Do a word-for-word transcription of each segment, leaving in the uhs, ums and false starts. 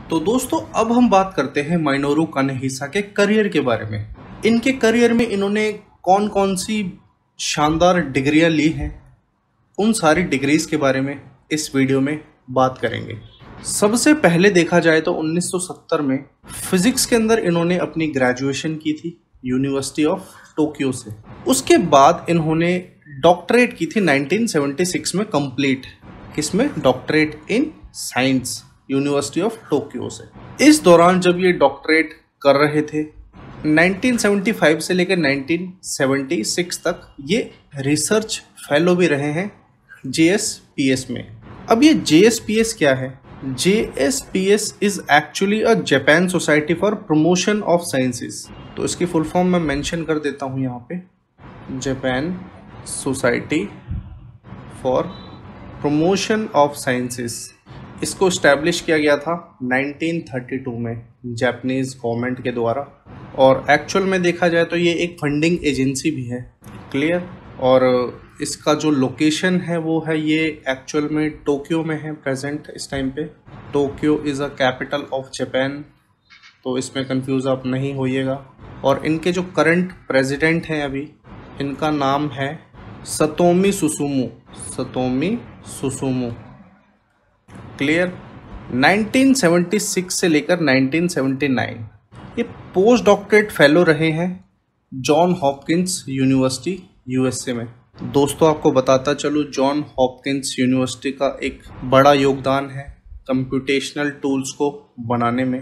तो दोस्तों अब हम बात करते हैं माइनोरू कानहीसा के करियर के बारे में। इनके करियर में इन्होंने कौन कौन सी शानदार डिग्रियां ली हैं, उन सारी डिग्रीज के बारे में इस वीडियो में बात करेंगे। सबसे पहले देखा जाए तो उन्नीस सौ सत्तर में फिजिक्स के अंदर इन्होंने अपनी ग्रेजुएशन की थी यूनिवर्सिटी ऑफ टोक्यो से। उसके बाद इन्होंने डॉक्टरेट की थी उन्नीस सौ छिहत्तर में कंप्लीट। किसमें? Doctorate in science university of Tokyo से। इस दौरान जब ये डॉक्टरेट कर रहे थे उन्नीस सौ पचहत्तर से लेकर उन्नीस सौ छिहत्तर तक ये रिसर्च फेलो भी रहे हैं जे एस पी एस में। अब ये जे एस पी एस क्या है? J S P S is actually a Japan society for promotion of sciences. तो इसकी फुल फॉर्म मैं मेंशन कर देता हूँ यहाँ पे, Japan society for promotion of sciences. इसको इस्टेब्लिश किया गया था उन्नीस सौ बत्तीस में जापानीज गवर्नमेंट के द्वारा, और एक्चुअल में देखा जाए तो ये एक फंडिंग एजेंसी भी है। क्लियर? और इसका जो लोकेशन है वो है, ये एक्चुअल में टोक्यो में है प्रेजेंट इस टाइम पे। Tokyo is a capital of Japan, तो इसमें कंफ्यूज आप नहीं होइएगा। और इनके जो करंट प्रेसिडेंट हैं अभी, इनका नाम है सतोमी सुसुमू। सतोमी सुसुमू। क्लियर? उन्नीस सौ छिहत्तर से लेकर उन्नीस सौ उन्यासी ये पोस्ट डॉक्टरेट फेलो रहे हैं जॉन हॉपकिंस यूनिवर्सिटी यूएसए में। दोस्तों आपको बताता चलूँ, जॉन हॉपकिंस यूनिवर्सिटी का एक बड़ा योगदान है कंप्यूटेशनल टूल्स को बनाने में।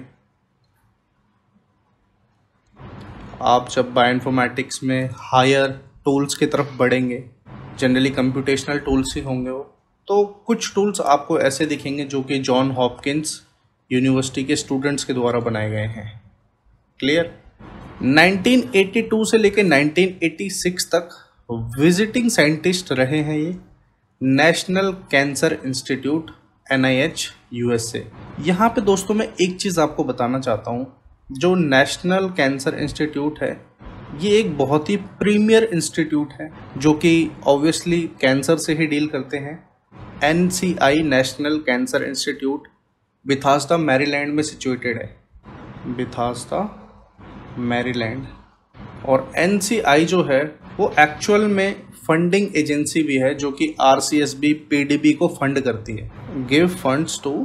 आप जब बायोइन्फॉर्मेटिक्स में हायर टूल्स की तरफ बढ़ेंगे, जनरली कंप्यूटेशनल टूल्स ही होंगे वो, तो कुछ टूल्स आपको ऐसे दिखेंगे जो कि जॉन हॉपकिंस यूनिवर्सिटी के स्टूडेंट्स के द्वारा बनाए गए हैं। क्लियर? उन्नीस सौ बयासी से लेकर उन्नीस सौ छियासी तक विजिटिंग साइंटिस्ट रहे हैं ये national cancer institute N I H USA. यहाँ पे दोस्तों मैं एक चीज़ आपको बताना चाहता हूँ, जो नेशनल कैंसर इंस्टीट्यूट है ये एक बहुत ही प्रीमियर इंस्टीट्यूट है जो कि ऑब्वियसली कैंसर से ही डील करते हैं। N C I national cancer institute Bethesda Maryland में सिचुएटेड है। Bethesda Maryland. और एन सी आई जो है वो एक्चुअल में फंडिंग एजेंसी भी है जो कि R C S B P D B को फंड करती है। Give funds to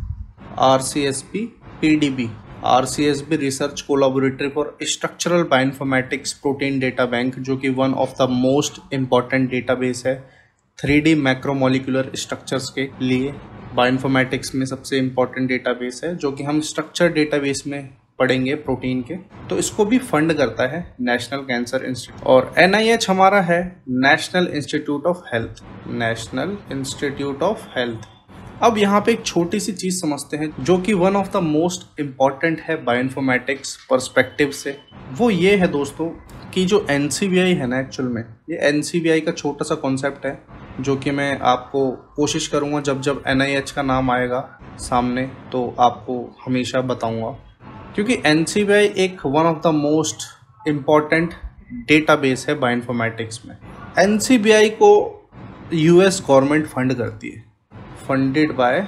R C S B P D B. R C S B research collaboratory for structural bioinformatics protein data bank, जो कि one of the most important database है three D macromolecular structures के लिए। Bioinformatics में सबसे important database है जो कि हम स्ट्रक्चर डेटाबेस में पढ़ेंगे प्रोटीन के। तो इसको भी फंड करता है नेशनल कैंसर इंस्टीट्यूट। और एन आई एच हमारा है national institute of health. National institute of health. अब यहाँ पे एक छोटी सी चीज समझते हैं जो कि one of the most important है बायोइन्फॉर्मेटिक्स पर्सपेक्टिव से। वो ये है दोस्तों कि जो एन सी बी आई है ना, एक्चुअल में ये एन सी बी आई का छोटा सा कॉन्सेप्ट है जो कि मैं आपको कोशिश करूँगा जब जब एन आई एच का नाम आएगा सामने तो आपको हमेशा बताऊँगा, क्योंकि एन सी बी आई एक one of the most important database है बायोइन्फॉर्मेटिक्स में। एन सी बी आई को यू एस गवर्नमेंट फंड करती है, funded by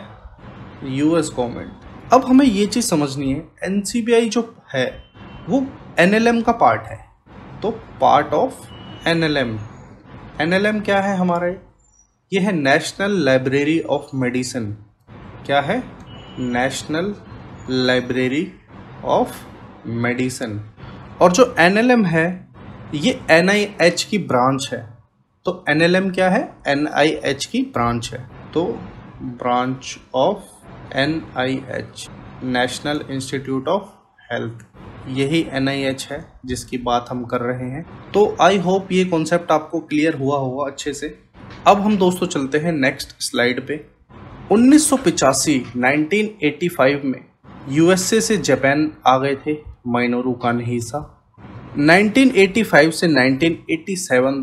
U S government. अब हमें ये चीज़ समझनी है, एन सी बी आई जो है वो एन एल एम का पार्ट है, तो part of N L M. N L M क्या है हमारा? ये है नेशनल लाइब्रेरी ऑफ मेडिसिन। क्या है? National library of medicine. और जो एन एल एम है ये एन आई एच की ब्रांच है। तो एन एल एम क्या है? एन आई एच की ब्रांच है। तो branch of N I H, national institute of health, यही एन आई एच है जिसकी बात हम कर रहे हैं। तो आई होप ये कॉन्सेप्ट आपको क्लियर हुआ होगा अच्छे से। अब हम दोस्तों चलते हैं नेक्स्ट स्लाइड पे। उन्नीस सौ पचासी उन्नीस सौ पचासी में यूएसए से जापान आ गए थे माइनोरू कानहीसा। उन्नीस सौ पचासी से उन्नीस सौ सत्तासी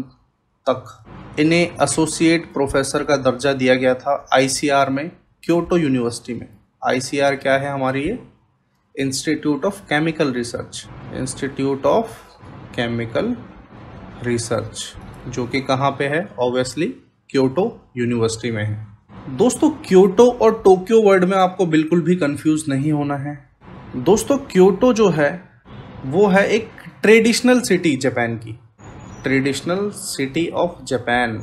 तक इन्हें एसोसिएट प्रोफेसर का दर्जा दिया गया था आई सी आर में, क्योटो यूनिवर्सिटी में। आई सी आर क्या है हमारी? ये institute of chemical research. Institute of chemical research जो कि कहाँ पे है? ऑब्वियसली क्योटो यूनिवर्सिटी में है। दोस्तों क्योटो और टोक्यो वर्ड में आपको बिल्कुल भी कंफ्यूज नहीं होना है। दोस्तों क्योटो जो है वो है एक ट्रेडिशनल सिटी जापान की, ट्रेडिशनल सिटी ऑफ जापान।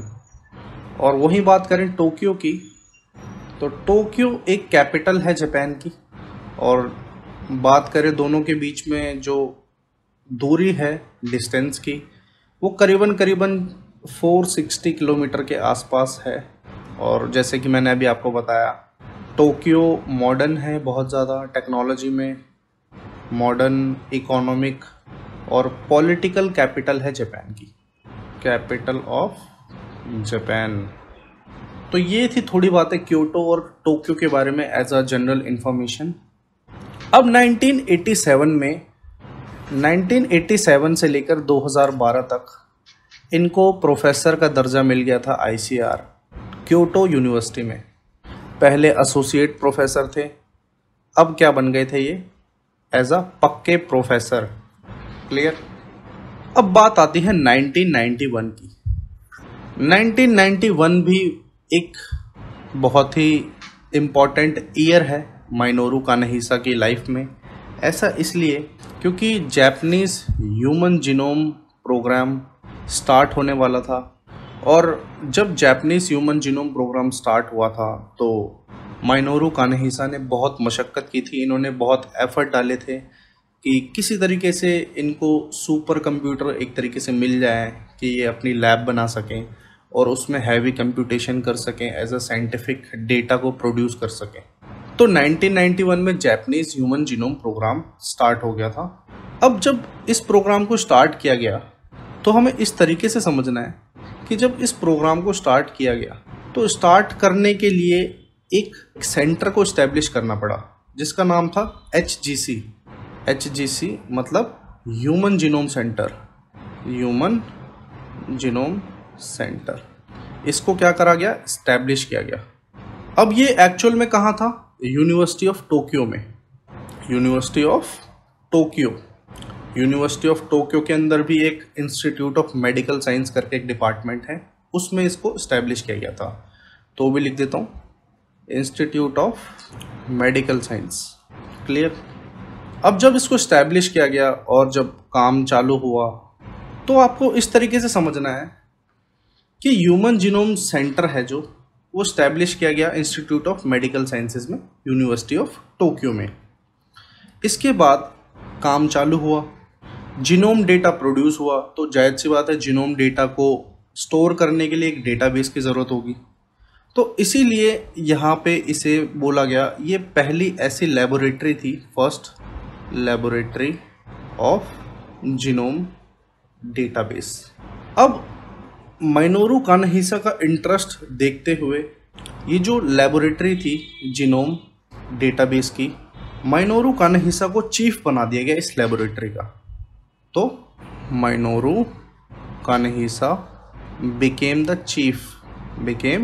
और वही बात करें टोक्यो की, तो टोक्यो एक कैपिटल है जापान की। और बात करें दोनों के बीच में जो दूरी है डिस्टेंस की, वो करीबन करीबन चार सौ साठ किलोमीटर के आसपास है। और जैसे कि मैंने अभी आपको बताया, टोक्यो मॉडर्न है, बहुत ज़्यादा टेक्नोलॉजी में मॉडर्न, इकोनॉमिक और पॉलिटिकल कैपिटल है जापान की, कैपिटल ऑफ जापान। तो ये थी थोड़ी बातें क्योटो और टोक्यो के बारे में एज अ जनरल इंफॉर्मेशन। अब नाइनटीन एटी सेवन में, नाइनटीन एटी सेवन से लेकर दो हज़ार बारह तक इनको प्रोफेसर का दर्जा मिल गया था आईसीआर क्योटो यूनिवर्सिटी में। पहले एसोसिएट प्रोफेसर थे, अब क्या बन गए थे ये, एज अ पक्के प्रोफेसर। क्लियर। अब बात आती है नाइनटीन नाइंटी वन की। नाइनटीन नाइंटी वन भी एक बहुत ही इम्पॉर्टेंट ईयर है माइनोरू कानाहीसा की लाइफ में। ऐसा इसलिए क्योंकि Japanese human genome program start होने वाला था। और जब Japanese human genome program start हुआ था तो माइनोरू कानाहीसा ने बहुत मशक्क़त की थी। इन्होंने बहुत एफर्ट डाले थे कि किसी तरीके से इनको सुपर कंप्यूटर एक तरीके से मिल जाए कि ये अपनी लैब बना सकें और उसमें हैवी कंप्यूटेशन कर सकें, एज अ साइंटिफिक डेटा को प्रोड्यूस कर सकें। तो नाइनटीन नाइंटी वन में Japanese human genome program start हो गया था। अब जब इस प्रोग्राम को स्टार्ट किया गया तो हमें इस तरीके से समझना है कि जब इस प्रोग्राम को स्टार्ट किया गया तो स्टार्ट करने के लिए एक सेंटर को इस्टेब्लिश करना पड़ा जिसका नाम था एच जी सी। एच जी सी मतलब human genome center, human genome center. इसको क्या करा गया, इस्टेब्लिश किया गया। अब ये एक्चुअल में कहाँ था, यूनिवर्सिटी ऑफ टोक्यो में। University of Tokyo university of Tokyo के अंदर भी एक इंस्टीट्यूट ऑफ मेडिकल साइंस करके एक डिपार्टमेंट है, उसमें इसको इस्टेब्लिश किया गया था। तो भी लिख देता हूँ, institute of medical science. Clear. अब जब इसको इस्टेब्लिश किया गया और जब काम चालू हुआ तो आपको इस तरीके से समझना है कि ह्यूमन जीनोम सेंटर है जो, वो इस्टेब्लिश किया गया इंस्टीट्यूट ऑफ मेडिकल साइंसेज में, यूनिवर्सिटी ऑफ टोक्यो में। इसके बाद काम चालू हुआ, जीनोम डेटा प्रोड्यूस हुआ। तो जायज़ सी बात है, जीनोम डेटा को स्टोर करने के लिए एक डेटाबेस की ज़रूरत होगी। तो इसीलिए यहाँ पे इसे बोला गया, ये पहली ऐसी लेबोरेटरी थी, first laboratory of genome database. अब माइनोरू कानाहीसा का इंटरेस्ट देखते हुए ये जो लेबोरेटरी थी जीनोम डेटाबेस की, माइनोरू कानाहीसा को चीफ बना दिया गया इस लेबोरेटरी का। तो Minoru Kanehisa became the chief became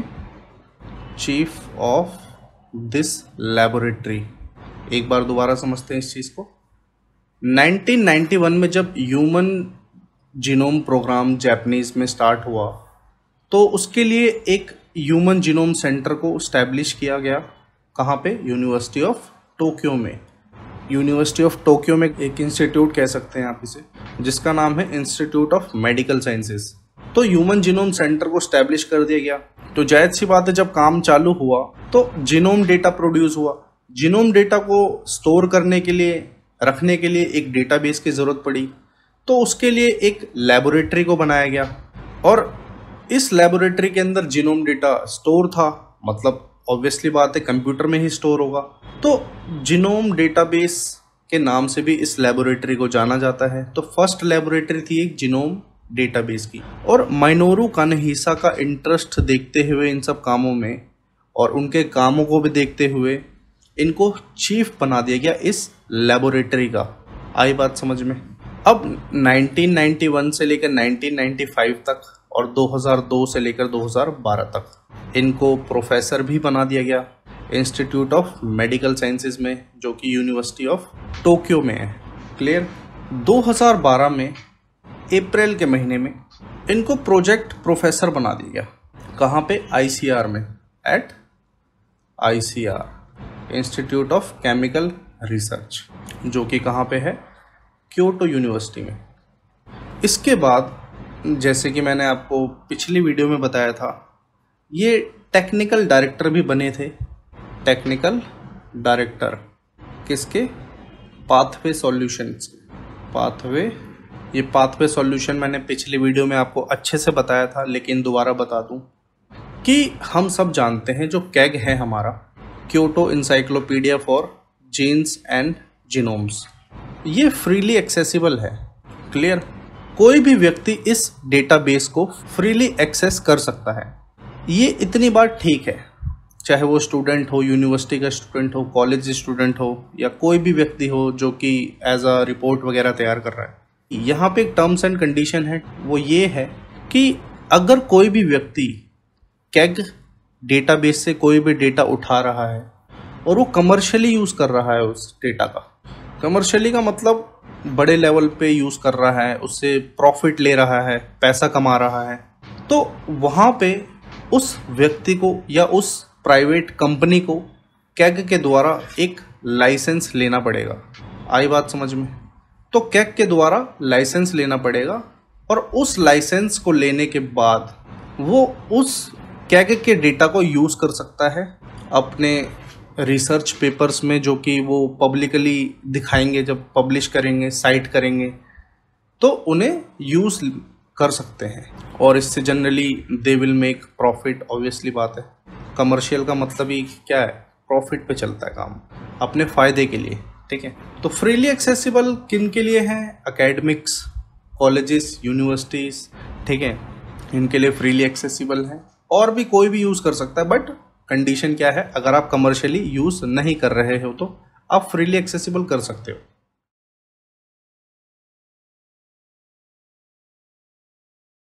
chief of this laboratory. एक बार दोबारा समझते हैं इस चीज़ को। नाइनटीन नाइंटी वन में जब ह्यूमन जीनोम प्रोग्राम जापानीज में स्टार्ट हुआ तो उसके लिए एक ह्यूमन जीनोम सेंटर को इस्टेब्लिश किया गया। कहाँ पे, यूनिवर्सिटी ऑफ टोक्यो में। यूनिवर्सिटी ऑफ टोक्यो में एक इंस्टीट्यूट कह सकते हैं आप इसे, जिसका नाम है इंस्टीट्यूट ऑफ मेडिकल साइंसेज। तो ह्यूमन जीनोम सेंटर को इस्टेब्लिश कर दिया गया। तो जायज़ सी बात है, जब काम चालू हुआ तो जीनोम डेटा प्रोड्यूस हुआ। जीनोम डेटा को स्टोर करने के लिए, रखने के लिए एक डेटाबेस की ज़रूरत पड़ी। तो उसके लिए एक लेबोरेटरी को बनाया गया और इस लेबोरेटरी के अंदर जीनोम डेटा स्टोर था, मतलब ऑब्वियसली बात है कंप्यूटर में ही स्टोर होगा। तो जीनोम डेटाबेस के नाम से भी इस लेबोरेटरी को जाना जाता है। तो फर्स्ट लेबोरेटरी थी एक जीनोम डेटाबेस की। और माइनोरू कानाहीसा का इंटरेस्ट देखते हुए इन सब कामों में और उनके कामों को भी देखते हुए इनको चीफ बना दिया गया इस लेबोरेटरी का। आई बात समझ में। अब नाइनटीन नाइंटी वन से लेकर नाइनटीन नाइंटी फाइव तक और दो हज़ार दो से लेकर दो हज़ार बारह तक इनको प्रोफेसर भी बना दिया गया इंस्टीट्यूट ऑफ मेडिकल साइंसेज में, जो कि यूनिवर्सिटी ऑफ टोक्यो में है। क्लियर। दो हज़ार बारह में अप्रैल के महीने में इनको प्रोजेक्ट प्रोफेसर बना दिया गया। कहाँ पे, आईसीआर में, at I C R institute of chemical research, जो कि कहाँ पे है, क्योटो यूनिवर्सिटी में। इसके बाद जैसे कि मैंने आपको पिछली वीडियो में बताया था, ये टेक्निकल डायरेक्टर भी बने थे। टेक्निकल डायरेक्टर किसके, पाथवे सॉल्यूशंस। पाथवे, ये पाथवे सॉल्यूशन मैंने पिछली वीडियो में आपको अच्छे से बताया था, लेकिन दोबारा बता दूं कि हम सब जानते हैं जो कैग है हमारा, Kyoto encyclopedia for genes and genomes, ये फ्रीली एक्सेसिबल है। क्लियर, कोई भी व्यक्ति इस डेटाबेस को फ्रीली एक्सेस कर सकता है। ये इतनी बात ठीक है, चाहे वो स्टूडेंट हो, यूनिवर्सिटी का स्टूडेंट हो, कॉलेज स्टूडेंट हो, या कोई भी व्यक्ति हो जो कि एज अ रिपोर्ट वगैरह तैयार कर रहा है। यहाँ पे एक टर्म्स एंड कंडीशन है, वो ये है कि अगर कोई भी व्यक्ति कैग डेटाबेस से कोई भी डेटा उठा रहा है और वो कमर्शियली यूज़ कर रहा है उस डेटा का, कमर्शियली का मतलब बड़े लेवल पे यूज़ कर रहा है, उससे प्रॉफिट ले रहा है, पैसा कमा रहा है, तो वहाँ पे उस व्यक्ति को या उस प्राइवेट कंपनी को कैग के द्वारा एक लाइसेंस लेना पड़ेगा। आई बात समझ में? तो कैग के द्वारा लाइसेंस लेना पड़ेगा, और उस लाइसेंस को लेने के बाद वो उस कैग के डेटा को यूज़ कर सकता है अपने रिसर्च पेपर्स में, जो कि वो पब्लिकली दिखाएंगे, जब पब्लिश करेंगे, साइट करेंगे, तो उन्हें यूज़ कर सकते हैं, और इससे generally they will make profit. Obviously बात है, कमर्शियल का मतलब ही क्या है, प्रॉफिट पे चलता है काम, अपने फ़ायदे के लिए। ठीक है, तो फ्रीली एक्सेसिबल किन के लिए है? एकेडमिक्स, कॉलेजेस, यूनिवर्सिटीज़, ठीक है, इनके लिए फ्रीली एक्सेसिबल है। और भी कोई भी यूज़ कर सकता है, बट कंडीशन क्या है, अगर आप कमर्शियली यूज़ नहीं कर रहे हो तो आप फ्रीली एक्सेसिबल कर सकते हो।